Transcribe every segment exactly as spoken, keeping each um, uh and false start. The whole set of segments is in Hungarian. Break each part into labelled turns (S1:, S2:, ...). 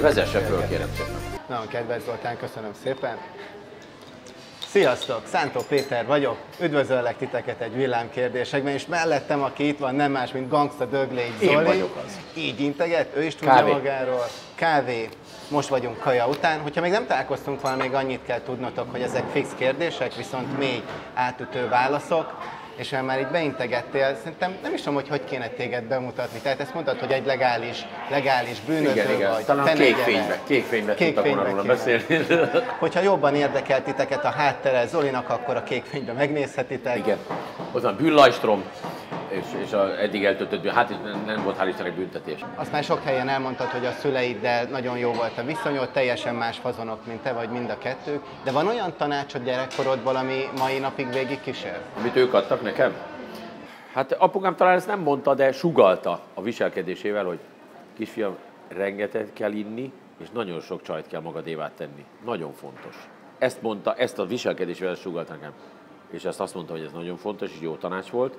S1: Vezesse föl, kérem szépen.
S2: Nagyon kedves Zoltán, köszönöm szépen. Sziasztok, Szántó Péter vagyok, üdvözöllek titeket egy villámkérdésekben, és mellettem, aki itt van, nem más, mint Gangsta Döglei Zoli.
S1: Én vagyok az.
S2: Így integet, ő is tudja
S1: Kávé.
S2: magáról. Kávé. Most vagyunk kaja után. Hogyha még nem találkoztunk volna, még annyit kell tudnotok, hogy ezek fix kérdések, viszont mély, átütő válaszok. És ha már így beintegettél, szerintem nem is tudom, hogy hogy kéne téged bemutatni. Tehát ezt mondtad, hogy egy legális, legális bűnöző
S1: Igen, igen.
S2: vagy.
S1: Talán kék fénybe, kék fénybe tudtak volna róla beszélni.
S2: Hogyha jobban érdekel titeket a háttere Zolinak, akkor a kék fénybe megnézhetitek.
S1: Igen. Ott van Bűnlajstrom, és, és a eddig eltöltött, hát nem, nem volt hál' Istennek büntetés.
S2: Azt már sok helyen elmondtad, hogy a szüleiddel nagyon jó volt a viszonyod, teljesen más fazonok, mint te vagy mind a kettők. De van olyan tanácsod gyerekkorodból, ami mai napig végig kísér?
S1: Amit ők adtak nekem? Hát apukám talán ezt nem mondta, de sugalta a viselkedésével, hogy kisfiam, rengeteget kell inni, és nagyon sok csajt kell magadévá tenni. Nagyon fontos. Ezt mondta, ezt a viselkedésével sugalta nekem. És ezt azt mondta, hogy ez nagyon fontos, és jó tanács volt.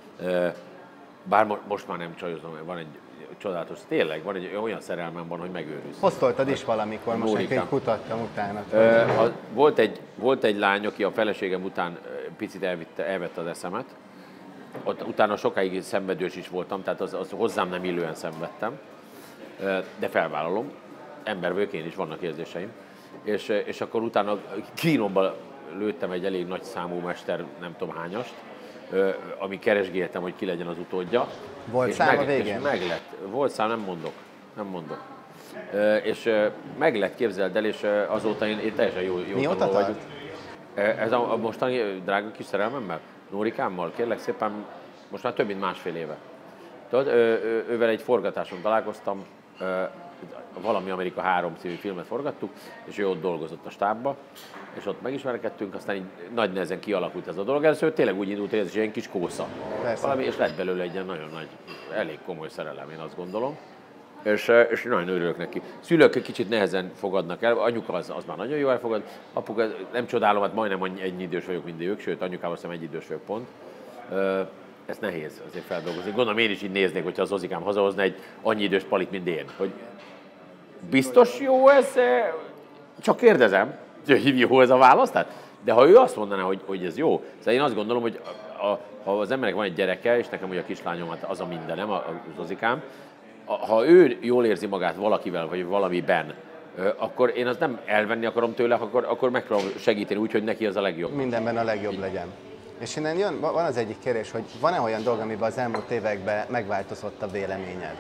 S1: Bár most már nem csajozom, van egy csodálatos, tényleg van egy olyan szerelmem van, hogy megőrülsz.
S2: Posztoltad is valamikor, most egy kutattam utána.
S1: Uh, volt, egy, volt egy lány, aki a feleségem után picit elvitte, elvette az eszemet. Ott, utána sokáig szenvedős is voltam, tehát az, az hozzám nem illően szenvedtem. Uh, de felvállalom, ember vagyok, én is, vannak érzéseim. És, és akkor utána kínomba lőttem egy elég nagy számú mester, nem tudom hányast, ami keresgéltem, hogy ki legyen az utódja.
S2: Volt szám a végén?
S1: És meg lett. Volt szám, nem mondok. Nem mondok. És meg lett, képzeld el, és azóta én, én teljesen jó, jó
S2: Mióta tart?
S1: Ez a, a mostani drága kis szerelmemmel, Nórikámmal, kérlek szépen, most már több mint másfél éve. Tudod, ő, ővel egy forgatáson találkoztam, valami Amerika három című filmet forgattuk, és ő ott dolgozott a stábba, és ott megismerkedtünk, aztán így nagy nehezen kialakult ez a dolog. Először tényleg úgy indult, hogy ez is egy kis kósza. Valami, és lett belőle egy ilyen nagyon nagy, elég komoly szerelem, én azt gondolom. És, és nagyon örülök neki. Szülők egy kicsit nehezen fogadnak el, anyuka az, az már nagyon jól elfogad, apuka nem csodálom, hát majdnem ennyi idős vagyok, mint ők, sőt anyukával azt hiszem egy idős vagyok pont. Ez nehéz azért feldolgozni. Gondolom én is így néznék, hogyha az Zozikám hazahozna egy annyi idős palit, mint én. Hogy biztos jó ez? Csak kérdezem, hogy jó ez a válasz? Tehát, de ha ő azt mondaná, hogy, hogy ez jó, szóval én azt gondolom, hogy a, a, ha az embernek van egy gyereke, és nekem ugye a kislányom, hát az a mindenem, a Zozikám, a, ha ő jól érzi magát valakivel, vagy valamiben, akkor én azt nem elvenni akarom tőle, akkor, akkor megpróbálom segíteni úgy, hogy neki az a legjobb.
S2: Mindenben a legjobb így legyen. És innen jön, van az egyik kérdés, hogy van-e olyan dolog, amiben az elmúlt években megváltozott a véleményed?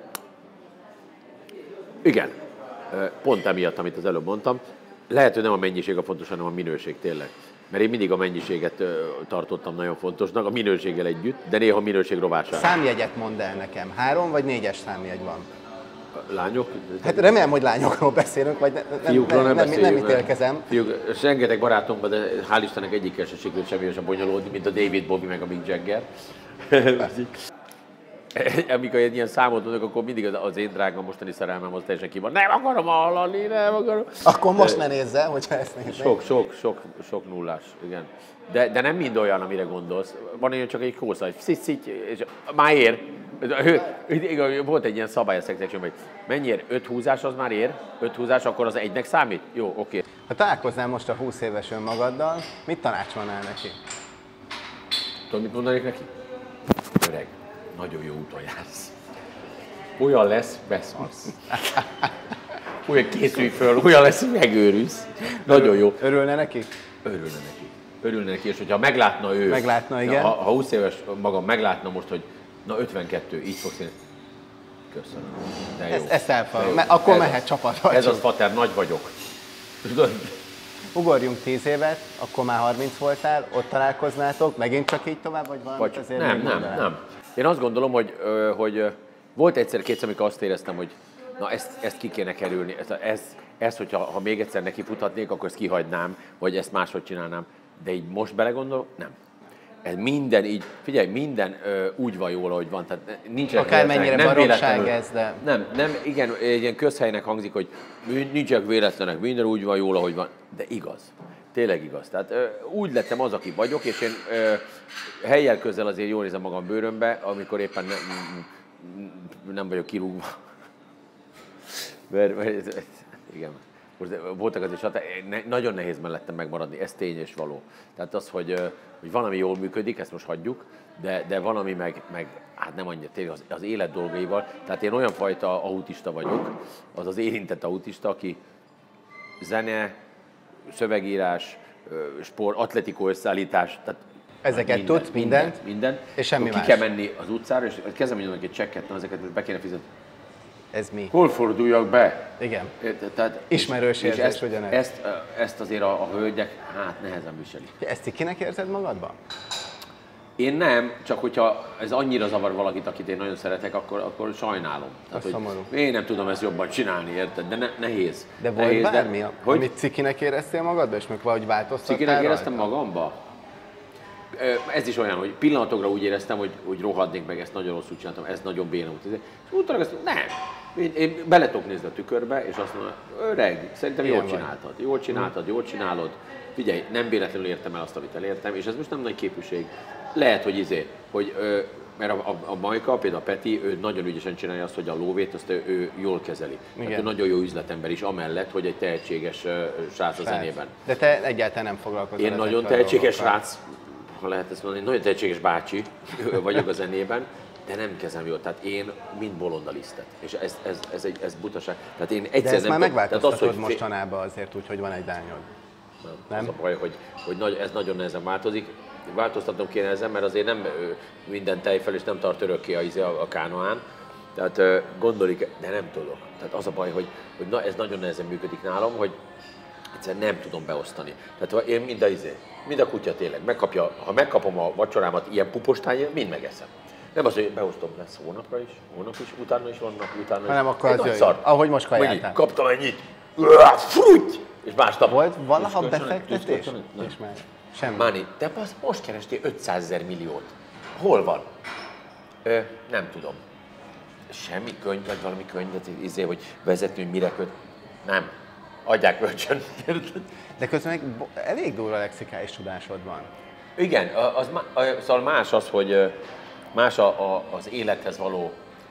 S1: Igen. Pont emiatt, amit az előbb mondtam. Lehet, hogy nem a mennyiség a fontos, hanem a minőség tényleg. Mert én mindig a mennyiséget tartottam nagyon fontosnak, a minőséggel együtt, de néha a minőség rovására.
S2: Számjegyet mondd el nekem. Három vagy négyes számjegy van?
S1: Lányok?
S2: Hát remélem, hogy lányokról beszélünk, vagy ne, nem,
S1: Fiúkról
S2: nem,
S1: nem,
S2: nem, nem ítélkezem.
S1: Fiúk, rengeteg barátom van, de hál' Istennek egyikkel se sikerült semmi sem bonyolódni, mint a David Bowie meg a Mick Jagger. Amikor egy ilyen számot mondok, akkor mindig az, az én drága mostani szerelmem az teljesen ki van. Nem akarom hallani, nem akarom.
S2: Akkor most ne nézze, hogyha ezt néznék.
S1: Sok, sok, sok, sok nullás, igen. De, de nem mind olyan, amire gondolsz. Van olyan csak egy kósza, egy szit, és már ér. Volt egy ilyen szabály a szexekción, hogy mennyiért? Öt húzás az már ér? Öt húzás, akkor az egynek számít? Jó, oké. Okay.
S2: Ha találkoznál most a húsz éves önmagaddal, mit tanácsolnál neki?
S1: Tudod, mit mondanék neki? Öreg, nagyon jó úton jársz. Olyan lesz, beszarsz. Olyan készülj föl, olyan lesz, megőrülsz. Nagyon jó.
S2: Örülne neki?
S1: Örülne neki. Örülne neki, és hogyha meglátna ő.
S2: Meglátna, igen.
S1: Ha, ha húsz éves magam meglátna most, hogy na ötvenkettő, így fogsz én. Köszönöm. De jó.
S2: Ez, ezt elfogom. Akkor ez mehet csapatba.
S1: Ez az, Fater, nagy vagyok.
S2: Ugorjunk tíz évet, akkor már harminc voltál, ott találkoznátok, megint csak így tovább, vagy valamit
S1: vagy,
S2: azért
S1: nem, nem, nem. Én azt gondolom, hogy, hogy volt egyszer-kétszer, amikor azt éreztem, hogy na ezt, ezt ki kéne kerülni. Ez, ez, ez hogyha ha még egyszer neki futhatnék, akkor ezt kihagynám, vagy ezt máshogy csinálnám. De így most belegondolok, nem. Ez minden így, figyelj, minden ö, úgy van jól, ahogy van. Tehát nincsen
S2: akármennyire baromság ez, de...
S1: Nem, nem, igen, egy ilyen közhelynek hangzik, hogy nincsenek véletlenek, minden úgy van jól, ahogy van. De igaz. Tényleg igaz. Tehát ö, úgy lettem az, aki vagyok, és én ö, helyjel közel azért jól érzem magam bőrömbe, amikor éppen nem, nem vagyok kirúgva. mert, mert, igen. Most voltak azért csatár, ne, nagyon nehéz mellettem megmaradni, ez tény és való. Tehát az, hogy, hogy valami jól működik, ezt most hagyjuk, de, de valami meg, meg hát nem annyira tényleg az, az élet dolgaival. Tehát én olyan fajta autista vagyok, az az érintett autista, aki zene, szövegírás, sport, atletikó összeállítás, tehát
S2: ezeket mindent, tudsz, mindent, mindent,
S1: mindent,
S2: és semmi
S1: ki
S2: más.
S1: kell menni az utcára, és kezdem mondani egy csekket, na ezeket be kéne fizetni.
S2: Ez mi?
S1: Hol forduljak be?
S2: Igen.
S1: Tehát,
S2: ismerős érzés,
S1: ezt,
S2: ugyanez.
S1: Ezt, ezt azért a, a hölgyek hát nehezen viselik.
S2: Ezt cikinek érzed magadban?
S1: Én nem, csak hogyha ez annyira zavar valakit, akit én nagyon szeretek, akkor, akkor sajnálom. Tehát, hogy én nem tudom ezt jobban csinálni, érted? De ne, nehéz.
S2: De volt
S1: nehéz,
S2: bármi,
S1: de,
S2: amit cikinek éreztél magadban, és meg valahogy változtattál
S1: cikinek éreztem
S2: rajta?
S1: magamba? Ez is olyan, hogy pillanatokra úgy éreztem, hogy, hogy rohadnék meg, ezt nagyon rosszul csináltam, ez nagyon béna út. És utána azt nem. Én, én bele tudok nézni a tükörbe, és azt mondom, öreg, szerintem jól
S2: Ilyen
S1: csináltad, jól csináltad, jól csinálod. Figyelj, nem véletlenül értem el azt, amit elértem, és ez most nem nagy képűség. Lehet, hogy izé, hogy, ö, mert a, a, a Majka, például a Peti, ő nagyon ügyesen csinálja azt, hogy a lóvét azt ő, ő jól kezeli. Tehát ő nagyon jó üzletember is, amellett, hogy egy tehetséges uh, srác a zenében.
S2: De te egyáltalán nem foglalkozol.
S1: Én nagyon tehetséges srác, ha lehet ezt mondani, nagyon tehetséges bácsi vagyok a zenében, de nem kezem jól. Tehát én mind bolond a lisztet. És ez, ez, ez, egy, ez butaság. Tehát én egyszer
S2: de ezt
S1: nem
S2: már megváltoztatod
S1: az, hogy
S2: mostanában azért úgy, hogy van egy lányod.
S1: Nem. nem? Az a baj, hogy, hogy nagy, ez nagyon nehezen változik. Változtatnom kéne ezen, mert azért nem minden tejfel és nem tart örökké a, a, a kánoán. Tehát gondolik, de nem tudok. Tehát az a baj, hogy, hogy na, ez nagyon nehezen működik nálam, hogy egyszerűen nem tudom beosztani. Tehát én mind a, izé, mind a kutya tényleg megkapja, ha megkapom a vacsorámat ilyen pupostányért, mind megeszem. Nem az, hogy beosztom lesz hónapra is, hónap is, utána is vannak, utána is.
S2: Hanem akkor az jöjjön, ahogy most kajáltál.
S1: Kaptam ennyit, fújj! És másnap.
S2: Volt valaha befektetés? És már semmi.
S1: Máni, te most kerestél ötszázezer milliót. Hol van? Ö, nem tudom. Semmi könyv, vagy valami könyvet, izé, hogy vezetni, hogy mire köt. Nem. Adják kölcsön.
S2: De közben meg elég durva lexikális tudásod van.
S1: Igen, az, szóval más az, hogy más a, a, az élethez való,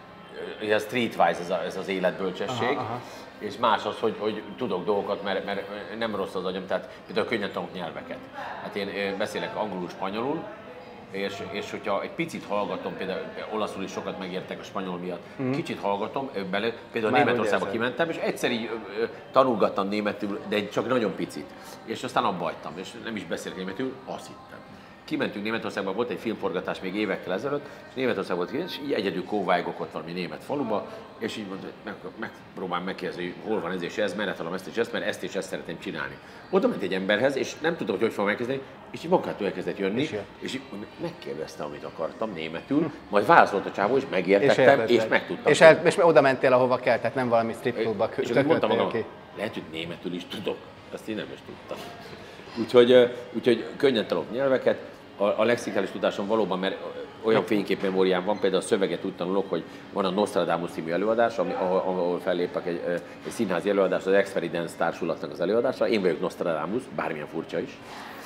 S1: ez streetwise ez, a, ez az életbölcsesség, aha, aha. És más az, hogy, hogy tudok dolgokat, mert, mert nem rossz az agyam, tehát például könnyen tanulok nyelveket. Hát én beszélek angolul, spanyolul, és, és hogyha egy picit hallgatom, például olaszul is sokat megértek a spanyol miatt, mm. kicsit hallgatom, bele, például már Németországba kimentem, és egyszer így tanulgattam németül, de csak nagyon picit. És aztán abba hagytam, és nem is beszélek németül, azt hittem. Kimentünk Németországba, volt egy filmforgatás még évekkel ezelőtt, és Németországban volt, és így egyedül kóvájgok ott valami német faluba, és így mondta, meg, megpróbálom megkérdezni, hogy hol van ez és ez, merre találom ezt és ezt, mert ezt és ezt szeretném csinálni. Oda ment egy emberhez, és nem tudtam, hogy hogy fogom megkezdeni, és így magától elkezdett jönni, és, és így megkérdezte, amit akartam németül, majd válaszolt a csávó, és megértettem, és, és megtudtam.
S2: És, el, és oda mentél, ahova kell, tehát nem valami stripklubba
S1: és mondtam magam, ki. Lehet, hogy németül is tudok, azt én nem is tudtam. Úgyhogy, úgyhogy könnyen tanulok nyelveket. A, a lexikális tudásom valóban, mert olyan fényképmemóriám van, például a szöveget úgy tanulok, hogy van a Nostradamus című előadás, ami, ahol, ahol fellépek egy, egy színházi előadás, az Experience társulatnak az előadása. Én vagyok Nostradamus, bármilyen furcsa is.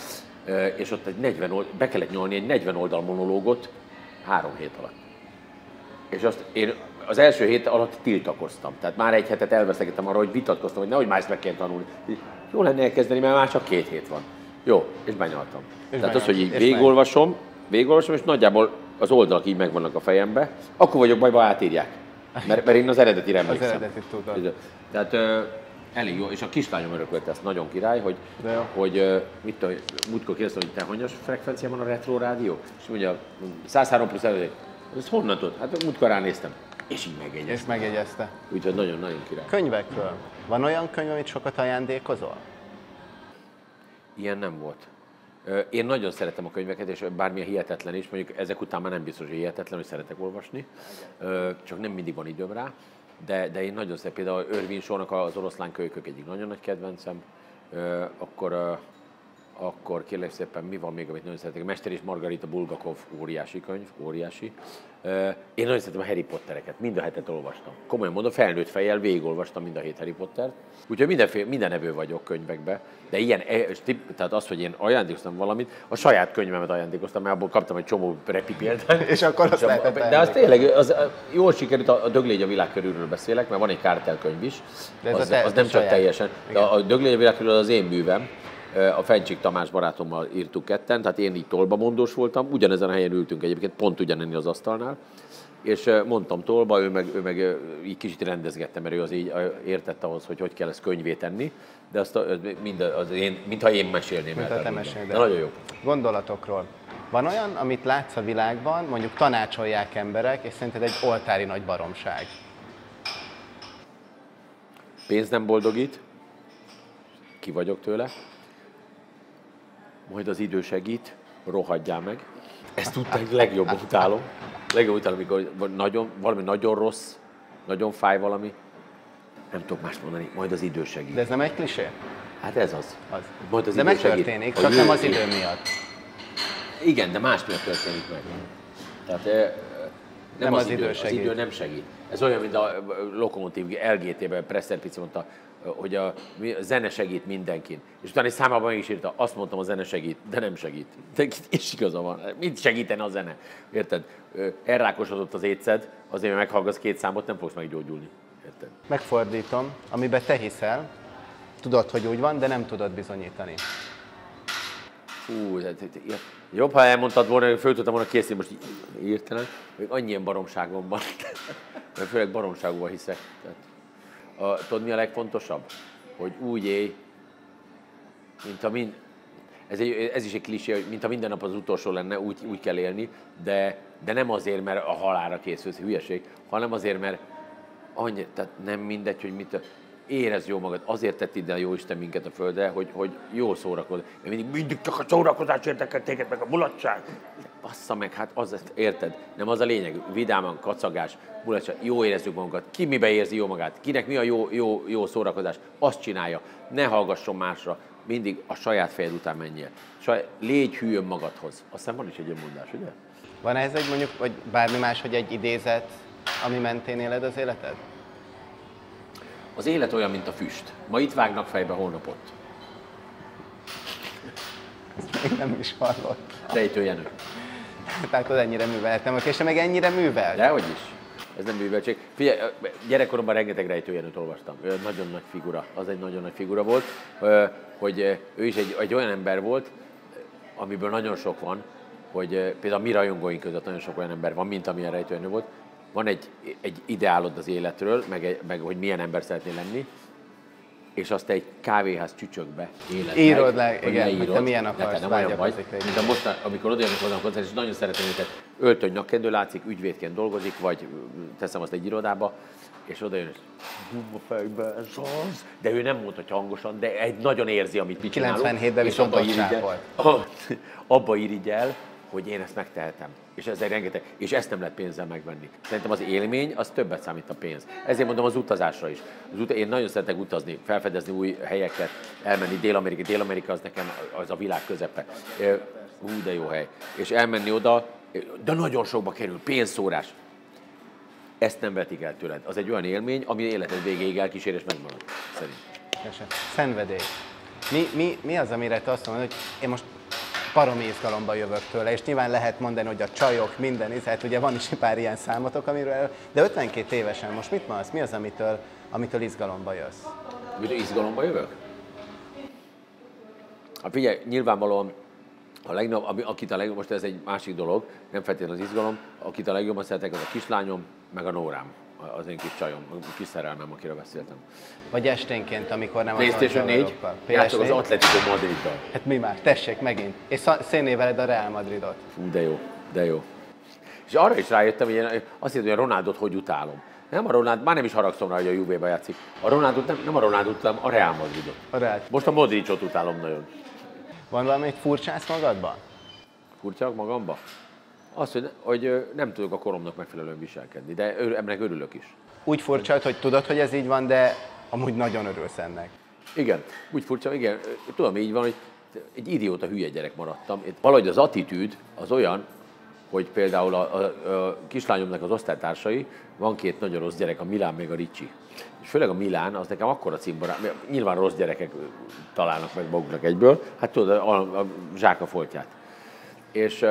S1: És ott egy negyven oldal, be kellett nyolni egy negyven oldal monológot három hét alatt. És azt én az első hét alatt tiltakoztam. Tehát már egy hetet elveszegettem arra, hogy vitatkoztam, hogy nehogy már ezt meg kell tanulni. Jó lenne elkezdeni, mert már csak két hét van. Jó, és benyaltam. És Tehát az, hogy így végigolvasom, végigolvasom, és nagyjából az oldalak így megvannak a fejembe, akkor vagyok bajba, átírják. Mert, mert én az eredetire emlékszem.
S2: Az eredetit tudod.
S1: Tehát ö, elég jó, és a kislányom örökölte ezt, nagyon király, hogy, hogy ö, mit tudom, múltkor kérdeztem, hogy te hanyas frekvencián van a retro rádió? És mondja, száz három plusz előtt. Ezt honnan tudod? Hát múltkor ránéztem. És így megjegyezte.
S2: És megjegyezte.
S1: Úgyhogy nagyon-nagyon király.
S2: Könyvekről. Van olyan könyv, amit sokat ajándékozol?
S1: Ilyen nem volt. Én nagyon szeretem a könyveket, és bármilyen hihetetlen is, mondjuk ezek után már nem biztos, hogy hihetetlen, hogy szeretek olvasni, csak nem mindig van időm rá, de, de én nagyon szeretem, például Irving Shaw-nak az Oroszlán kölykök egyik nagyon nagy kedvencem, akkor akkor kérlek szépen, mi van még, amit nagyon szeretek? Mester és Margarita Bulgakov, óriási könyv, óriási. Én nagyon szeretem a Harry Pottereket, mind a hetet olvastam. Komolyan mondom, felnőtt fejjel végigolvastam mind a hét Harry Pottert. Úgyhogy mindenféle, minden evő vagyok könyvekbe. De ilyen, tehát az, hogy én ajándékoztam valamit, a saját könyvemet ajándékoztam, mert abból kaptam egy csomó repi példát.
S2: És akkor azt lehetett
S1: De az tényleg, az, jól sikerült, a Döglégy a világ körülről beszélek, mert van egy kártelkönyv is.
S2: De ez
S1: az,
S2: te,
S1: az nem csak
S2: saját.
S1: teljesen. De a Döglégy a világ körül az én művem. A Fencsik Tamás barátommal írtuk ketten, tehát én így tolbamondós voltam, ugyanezen a helyen ültünk egyébként, pont ugyanenni az asztalnál, és mondtam tolba, ő meg, ő meg így kicsit rendezgette, mert ő az így értett ahhoz, hogy hogy kell ezt könyvé tenni, de azt mind, az én, mintha én mesélném
S2: Mint
S1: el.
S2: te mesélnéd.
S1: De nagyon jó.
S2: Gondolatokról. Van olyan, amit látsz a világban, mondjuk tanácsolják emberek, és szerinted egy oltári nagy baromság?
S1: Pénz nem boldogít, ki vagyok tőle. Majd az idő segít, rohadjál meg. Ezt tudták, legjobban utálom. Legjobban utálom, amikor nagyon, valami nagyon rossz, nagyon fáj valami. Nem tudok mást mondani, majd az idő segít.
S2: De ez nem egy klisé?
S1: Hát ez az.
S2: Az.
S1: Majd az
S2: de
S1: idő
S2: megtörténik,
S1: segít.
S2: csak nem az idő miatt.
S1: Igen, de más miatt történik meg. Tehát nem, nem az, az idő, segít. Az idő nem segít. Ez olyan, mint a Lokomotív el gé té-ben Presser Pici mondta, hogy a, a zene segít mindenkin. És utána egy számában meg is írta, azt mondtam, a zene segít, de nem segít. De, és igaza van, mit segítene a zene? Érted? Elrákosodott az étszed, azért, mert meghallgatsz két számot, nem fogsz meggyógyulni. Érted?
S2: Megfordítom, amiben te hiszel, tudod, hogy úgy van, de nem tudod bizonyítani.
S1: Fú, jobb, ha elmondtad volna, hogy föl tudtam volna készíteni, most írtelen, még annyi ilyen baromságom van, mert főleg baromságúval hiszek. Tehát, a, tudod, mi a legfontosabb? Hogy úgy élj, mint a mind, ez, egy, ez is egy klisé, hogy mint a minden nap az utolsó lenne, úgy, úgy kell élni, de, de nem azért, mert a halálra készülsz, hülyeség, hanem azért, mert annyi, tehát nem mindegy, hogy mit, érezd jó magad, azért tett ide a Jóisten minket a földre, hogy, hogy jól szórakozz. Mert mindig, mindig csak a szórakozás érdekel téged, meg a mulatság. Bassza meg, hát az, érted? Nem az a lényeg, vidáman, kacagás, mulatság, jó érezzük magunkat. Ki mibe érzi jó magát? Kinek mi a jó, jó, jó szórakozás? Azt csinálja. Ne hallgasson másra. Mindig a saját fejed után menjél. Saj, légy hű önmagadhoz. Azt hiszem van is egy önmondás, ugye?
S2: Van ez egy mondjuk, vagy bármi más, hogy egy idézet, ami mentén éled az életed?
S1: Az élet olyan, mint a füst. Ma itt vágnak fejbe, holnap ott.
S2: Ezt még nem is hallott.
S1: Rejtő Jenő.
S2: Tehát az ennyire műveltem, és te meg ennyire művelt.
S1: Dehogy is. Ez nem műveltség. Figyelj, gyerekkoromban rengeteg Rejtő Jenőt olvastam. Ő nagyon nagy figura. Az egy nagyon nagy figura volt, hogy ő is egy, egy olyan ember volt, amiből nagyon sok van, hogy például a mi rajongóink között nagyon sok olyan ember van, mint amilyen Rejtő Jenő volt. Van egy, egy ideálod az életről, meg, meg hogy milyen ember szeretnél lenni, és azt egy kávéház csücsökbe éled
S2: írod
S1: meg,
S2: le, igen,
S1: leírod,
S2: hogy te milyen akarsz,
S1: nem olyan vagy, mint a most, amikor odajönnek hozzám a koncert, és nagyon szeretem őket, öltöny nyakkendő látszik, ügyvédként dolgozik, vagy teszem azt egy irodába, és odajön, és bum a fejbe, ez az, de ő nem mondhatja hangosan, de egy nagyon érzi, amit mi csinálunk.
S2: kilencvenhétben viszont ott sápolt.
S1: Abba irigy el, hogy én ezt megtehetem. És ez egy rengeteg, és ezt nem lehet pénzzel megvenni. Szerintem az élmény, az többet számít a pénz. Ezért mondom az utazásra is. Az ut- én nagyon szeretek utazni, felfedezni új helyeket, elmenni Dél-Amerika. Dél-Amerika az nekem az a világ közepe. Hú, de jó hely. És elmenni oda, de nagyon sokba kerül, pénzszórás. Ezt nem vetik el tőled. Az egy olyan élmény, ami életed végéig elkísér és megmarad, szerintem.
S2: Szenvedély. Mi, mi, mi az, amire te azt mondod, hogy én most baromi izgalomba jövök tőle, és nyilván lehet mondani, hogy a csajok, minden is, hát ugye van is pár ilyen számotok, amiről, de ötvenkét évesen most mit mondasz? Mi az, amitől, amitől izgalomba jössz?
S1: Amitől izgalomba jövök? Hát figyelj, nyilvánvalóan a legnagyobb, ami, akit a legjobb, most ez egy másik dolog, nem feltétlenül az izgalom, akit a legjobban szeretek, az a kislányom, meg a Nórám, az én kis csajom, a kis szerelmem, akiről beszéltem.
S2: Vagy esténként, amikor nem
S1: PlayStation négy, játszok az Atletico Madriddal.
S2: Hát mi már, tessék megint. És szénné veled a Real Madridot.
S1: Fú, de jó, de jó. És arra is rájöttem, hogy én azt hittem, hogy a Ronaldot hogy utálom. Nem a Ronaldo, már nem is haragszom rá, hogy a Juvéba játszik. A Ronaldot nem, nem a Ronaldot utálom, a Real Madridot.
S2: A Real.
S1: Most a Modricot utálom nagyon.
S2: Van valami furcsász magadban?
S1: Furcsak magamba? Azt, hogy, hogy nem tudok a koromnak megfelelően viselkedni, de ennek örülök is.
S2: Úgy furcsa, hogy tudod, hogy ez így van, de amúgy nagyon örülsz ennek.
S1: Igen, úgy furcsa, igen, tudom, így van, hogy egy idióta hülye gyerek maradtam. Itt valahogy az attitűd az olyan, hogy például a, a, a kislányomnak az osztálytársai, van két nagyon rossz gyerek, a Milán meg a Ricsi. És főleg a Milán, az nekem akkora cimborá, nyilván rossz gyerekek találnak meg maguknak egyből, hát tudod, a, a zsák a foltját. És,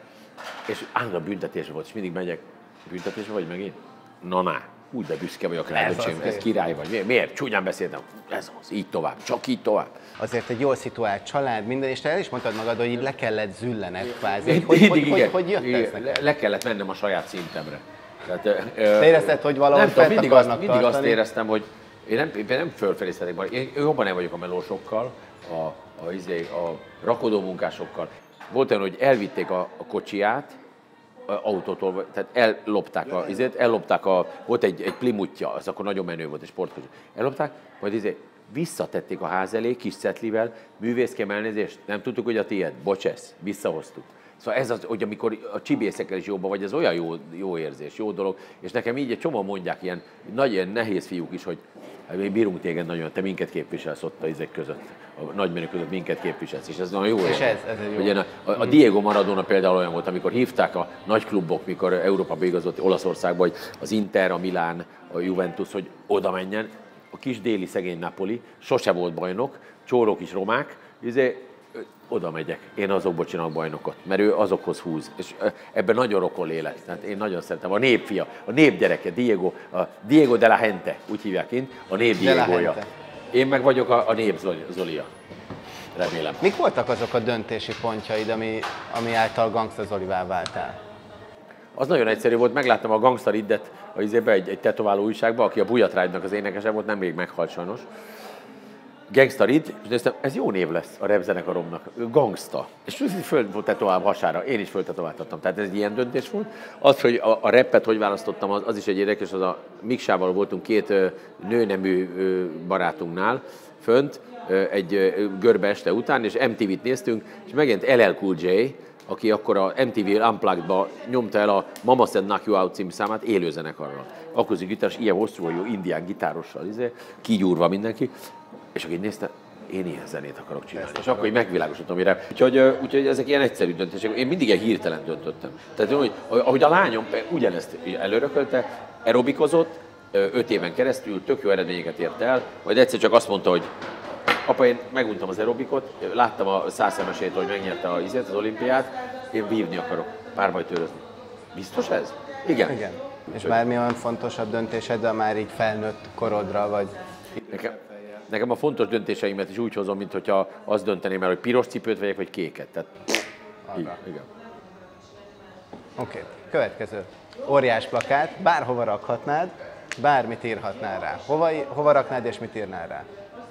S1: és állandóan büntetésre volt, és mindig megyek, büntetésre vagy megint? Na, na, úgy de büszke vagyok rá, ez, ez király vagy. Miért? Miért? Csúnyán beszéltem. Ez az, így tovább, csak így tovább.
S2: Azért egy jól szituált család, minden, és te el is mondtad magad, hogy így le kellett züllened kvázi. Hogy, hogy, hogy, hogy, hogy jött ez
S1: le, le kellett mennem a saját szintemre. Tehát,
S2: te érezted, hogy valahol fent
S1: mindig
S2: akarnak
S1: azt, mindig azt éreztem, hogy én nem, én nem fölfelé szeretnék, én jobban nem vagyok a melósokkal, a, a, a, a rakodó munkásokkal. Volt olyan, hogy elvitték a, a kocsiját, autótól, tehát ellopták a, izét, ellopták a, volt egy, egy Plymouthja, az akkor nagyon menő volt, egy sportkocsi. Ellopták, majd izé, visszatették a ház elé, kis cetlivel, művészkem elnézést, nem tudtuk, hogy a tiéd, bocsesz, visszahoztuk. Szóval ez az, hogy amikor a csibészekkel is jóban vagy, ez olyan jó, jó érzés, jó dolog, és nekem így egy csomó mondják, ilyen nagy, ilyen nehéz fiúk is, hogy hát mi bírunk téged nagyon, te minket képviselsz ott a izek között, a nagymenők között minket képviselsz, és ez nagyon jó.
S2: És ez, ez jó.
S1: Ugye a, a Diego Maradona például olyan volt, amikor hívták a nagy klubok, mikor Európába igazolt Olaszországba, hogy az Inter, a Milán, a Juventus, hogy oda menjen, a kis déli szegény Napoli, sose volt bajnok, csórok is romák, izé, oda megyek, én azokból csinálok bajnokot, mert ő azokhoz húz, és ebben nagyon rokon lélek, tehát én nagyon szeretem, a népfia, a népgyereke, Diego, a Diego de la Gente, úgy hívják én, a nép Diegója. Én meg vagyok a, a nép Zolia, remélem.
S2: Mik voltak azok a döntési pontjaid, ami, ami által Gangsta Zolivá váltál?
S1: Az nagyon egyszerű volt, megláttam a Gangsta Riddet a izébe, egy, egy tetováló újságban, aki a Bujat Ride-nak az énekese volt, nemrég meghalt sajnos. Gangsta Rid, és néztem, ez jó név lesz a rap zenekaromnak, Gangsta. És föl volt tetoválva hasára, én is föltetováltattam, tehát ez egy ilyen döntés volt. Az, hogy a, a rappet hogy választottam, az, az is egy érdekes, az a Miksával voltunk két ö, nőnemű ö, barátunknál fönt, ö, egy ö, görbe este után, és em té vét néztünk, és megint el el Cool J, aki akkor a em té vé Unplugged-ba nyomta el a Mama Said Knock You Out című számát élőzenekarral. Akusztikus gitáros, ilyen hosszú, jó indián gitárossal, izé, kigyúrva mindenki. És aki nézte, én ilyen zenét akarok csinálni. Ezt és akkor így megvilágosodtam, mire. Úgyhogy, úgyhogy ezek ilyen egyszerű döntések. Én mindig ilyen hirtelen döntöttem. Tehát hogy, ahogy a lányom ugyanezt előrökölte, aerobikozott, öt éven keresztül, tök jó eredményeket ért el, majd egyszer csak azt mondta, hogy apa, én meguntam az aerobikot, láttam a százszemesét, hogy megnyerte a izét, az olimpiát, én vívni akarok, párbajtőrözni. Biztos ez? Igen.
S2: Igen. És bármi olyan fontosabb döntésed, de már így felnőtt korodra vagy?
S1: Nekem, nekem a fontos döntéseimet is úgy hozom, mint hogyha azt dönteném el, hogy piros cipőt vegyek, vagy kéket. Tehát, így, igen.
S2: Oké, okay. Következő. Óriás plakát, bárhova rakhatnád, bármit írhatnál rá. Hova, hova raknád és mit írnál rá?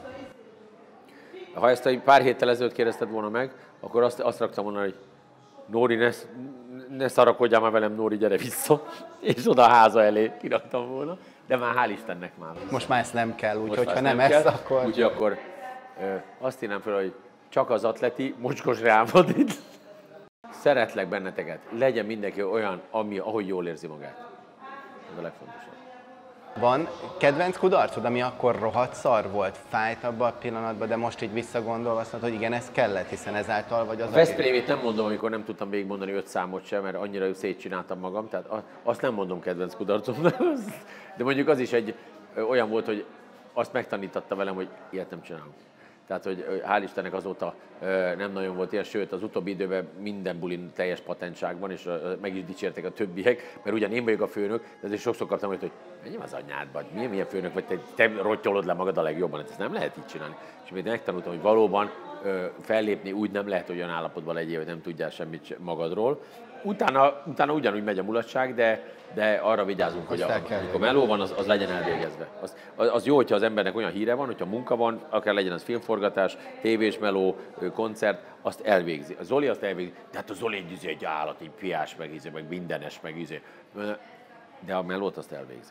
S1: Ha ezt egy pár héttel ezelőtt kérdezted volna meg, akkor azt, azt raktam volna, hogy Nóri, ne, ne szarakodjál már velem, Nóri, gyere vissza, és oda a háza elé kiraktam volna, de már hál' Istennek már.
S2: Most már ezt nem kell, úgyhogy ha nem, nem ezt, akkor...
S1: Úgyhogy akkor ö, azt írnám fel, hogy csak az atleti, mocskos Real Madrid. Szeretlek benneteket, legyen mindenki olyan, ami, ahogy jól érzi magát. Ez a legfontosabb.
S2: Van kedvenc kudarcod, ami akkor rohadt szar volt, fájt abban a pillanatban, de most így visszagondolva azt mondod, hogy igen, ez kellett, hiszen ezáltal vagy az...
S1: A Veszprémét nem mondom, amikor nem tudtam végigmondani öt számot sem, mert annyira szétcsináltam magam, tehát azt nem mondom kedvenc kudarcomnak. De mondjuk az is egy olyan volt, hogy azt megtanította velem, hogy ilyet nem csinálunk. Tehát, hogy hál' Istennek azóta nem nagyon volt ilyen, sőt az utóbbi időben minden bulin teljes patentságban, és meg is dicsértek a többiek, mert ugyan én vagyok a főnök, de azért sokszor kaptam, hogy menjem az anyádba, milyen, milyen főnök vagy, te, te rottyolod le magad a legjobban, ezt nem lehet így csinálni. És még megtanultam, hogy valóban fellépni úgy nem lehet, hogy olyan állapotban legyél, hogy nem tudjál semmit magadról. Utána, utána ugyanúgy megy a mulatság, de, de arra vigyázunk, hogy amikor meló van, az, az legyen elvégezve. Az, az jó, hogyha az embernek olyan híre van, hogyha munka van, akár legyen az filmforgatás, tévés meló, koncert, azt elvégzi. A Zoli azt elvégzi, de hát a Zoli egy, egy állat, egy piás, meg, íze, meg mindenes, meg íze. De a melót azt elvégzi.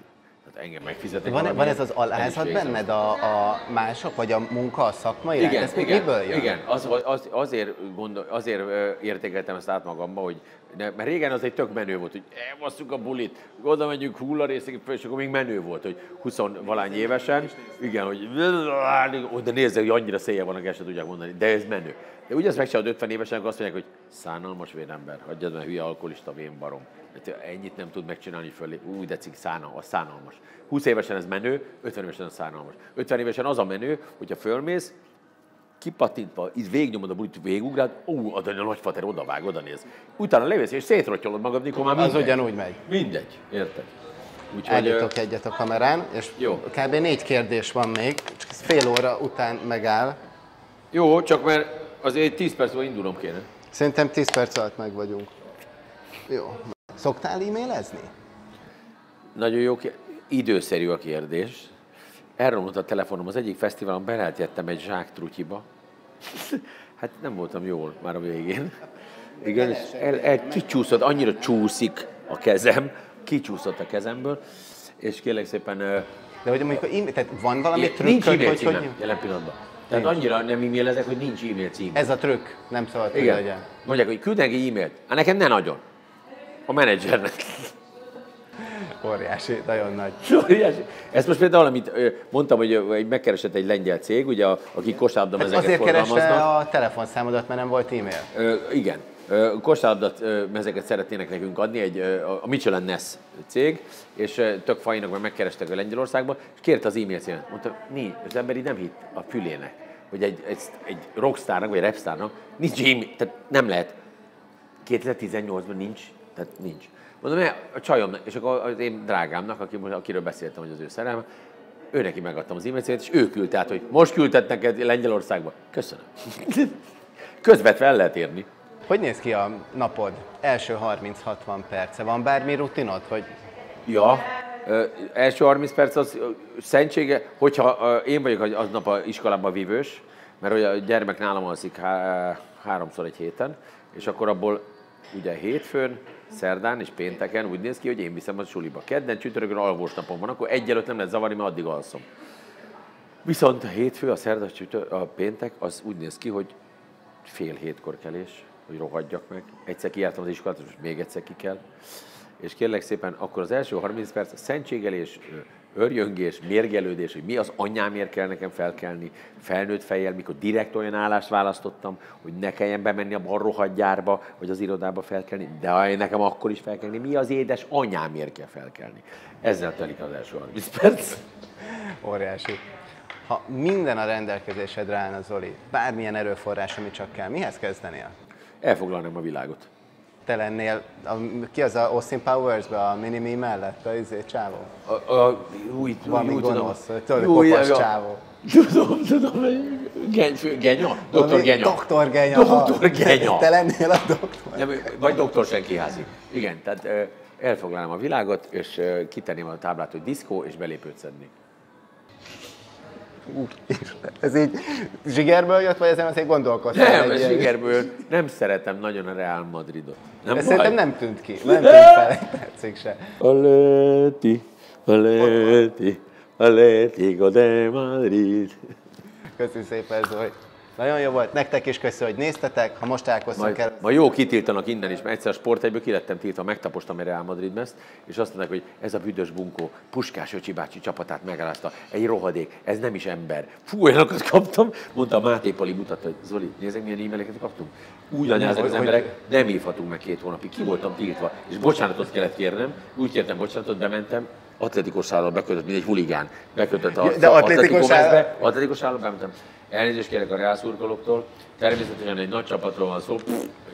S1: Tehát engem megfizetek.
S2: Van, van ez az alázat benned, a, a mások, vagy a munka, a szakma iránt?
S1: Igen,
S2: ez még
S1: igen,
S2: miből jön?
S1: igen. Az, az, azért, gondol, azért értékeltem ezt át magamba, hogy de, mert régen az egy tök menő volt, hogy elbasszuk a bulit, oda megyünk hullarészig, és akkor még menő volt, hogy húsz-valány évesen, igen, hogy de nézze, hogy annyira széje van, hogy ezt se tudják mondani, de ez menő. De ugye ezt megcsinálod ötven évesen, akkor azt mondják, hogy szánalmas vénember, hagyjad meg, hülye alkoholista vén barom. Ennyit nem tud megcsinálni fölé, új, de cik, szánal, az szánalmas. húsz évesen ez menő, ötven évesen az szánalmas. ötven évesen az a menő, hogyha fölmész, kipattintva, így végignyomod a bulit, végigugrád, ó, adani a nagyfater odavág, oda néz. Utána levész és szétrottyolod magad, mikor már mindegy.
S2: Az ugyanúgy megy.
S1: Mindegy, érted?
S2: Állítok egyet a kamerán, és
S1: jó.
S2: Kb. négy kérdés van még, csak ez fél óra után megáll.
S1: Jó, csak mert azért tíz perc múlva indulnom kéne.
S2: Szerintem tíz perc alatt meg vagyunk. Jó. Szoktál e-mailezni?
S1: Nagyon jó, időszerű a kérdés. Elromlott a telefonom, az egyik fesztiválon beleltettem egy zsák trutyiba. Hát nem voltam jól már a végén. Igen, és el, el, kicsúszott, annyira csúszik a kezem, kicsúszott a kezemből, és kérlek szépen...
S2: De hogy amikor e tehát van valami trükk,
S1: nincs
S2: hogy...
S1: e-mail címem
S2: hogy...
S1: jelen pillanatban. Tehát annyira nem e-mailezek, hogy nincs e-mail cím.
S2: Ez a trükk, nem szabad, hogy legyen.
S1: Mondják, hogy küldenek egy e-mailt. Hát nekem ne nagyon. A menedzsernek.
S2: Óriási, nagyon nagy.
S1: Óriási. Ezt most például, amit mondtam, hogy megkeresett egy lengyel cég, ugye, aki kosárlabda mezeket
S2: azért
S1: forgalmaznak.
S2: Azért kereste a telefonszámodat, mert nem volt e-mail?
S1: Ö, igen. Kosárlabda mezeket szeretnének nekünk adni, egy, a Michelin Ness cég, és tök fajnak, mert megkerestek a Lengyelországba, és kérte az e-mail címet. Mondta, nincs, az ember így nem hitt a fülének, hogy egy, egy, egy rockstárnak, vagy rapstárnak nincs e-mail, tehát nem lehet. kétezer-tizennyolcban nincs, tehát nincs. Mondom, a csajomnak, és akkor az én drágámnak, aki, akiről beszéltem, hogy az ő szerelme, ő neki megadtam az e-mail címet, és ő küldte át, hogy most küldtek neked Lengyelországba. Köszönöm. Közvetve el lehet érni.
S2: Hogy néz ki a napod? Első harminc-hatvan perce. Van bármi rutinod? Hogy...
S1: Ja, ö, első harminc perc az ö, szentsége, hogyha ö, én vagyok aznap a iskolában vívős, mert ugye a gyermek nálam alszik há, háromszor egy héten, és akkor abból ugye hétfőn, szerdán és pénteken úgy néz ki, hogy én viszem a suliba. Kedden, csütörtökön alvós napon van, akkor egy előtt nem lehet zavarni, mert addig alszom. Viszont a hétfő, a szerda, csütör, a péntek az úgy néz ki, hogy fél hétkor kelés, hogy rohadjak meg. Egyszer kijártam az iskolát, és most még egyszer ki kell. És kérlek szépen, akkor az első harminc perc a szentségelés, örjöngés, mérgelődés, hogy mi az anyámért kell nekem felkelni, felnőtt fejjel, mikor direkt olyan állást választottam, hogy ne kelljen bemenni a rohadt gyárba, vagy az irodába felkelni, de nekem akkor is felkelni, mi az édes anyámért kell felkelni. Ezzel telik az első harminc perc.
S2: Óriási. Ha minden a rendelkezésedre állna, Zoli, bármilyen erőforrás, ami csak kell, mihez kezdenél?
S1: Elfoglalnám a világot.
S2: Te lennél, a, ki az a Austin Powers-ben, a Mini-Me mellett, a izé csávó?
S1: A, a, új,
S2: Valami
S1: új,
S2: gonosz, tudod,
S1: új,
S2: kopasz
S1: ja.
S2: csávó.
S1: Tudom, tudom, Geny, Genya? doktor Genya.
S2: doktor Genya.
S1: doktor Genya.
S2: Te lennél a doktor.
S1: Nem, vagy doktor Senkiházi. Igen, tehát elfoglalnám a világot, és kitenném a táblát, hogy diszkó, és belépőt szednék.
S2: Ez így zsigerből jött, vagy ezen azért gondolkoztál?
S1: Nem, ez zsigerből. Nem szeretem nagyon a Real Madridot. Nem
S2: ez szerintem nem tűnt ki. Nem tűnt fel egy percig se.
S1: Aleti, Aleti, Atletico de Madrid.
S2: Köszönjük szépen, Zoli. Nagyon jó volt. Nektek is köszönöm, hogy néztetek. Ha most találkoztunk el...
S1: Ma jó kitiltanak innen is, mert egyszer a Sportegyből ki lettem tiltva, megtapostam egy Real Madrid mezt, és azt mondták, hogy ez a büdös bunkó Puskás Öcsi bácsi csapatát megalázta, egy rohadék, ez nem is ember. Fú, olyanokat kaptam, mondta a Máté Pali, mutatta, hogy Zoli, nézzek, milyen e-maileket kaptunk. Úgy anyáznak az emberek, nem hívhatunk meg két hónapig, ki voltam tiltva, és bocsánatot kellett kérnem, úgy kértem bocsánatot, bementem, atletikus állal bekötött, mint egy huligán, bekötött a,
S2: de
S1: a
S2: atletikus
S1: mezbe, atletikus állal bementem. Elnézést kérek a Real szurkolóktól, természetesen egy nagy csapatról van szó,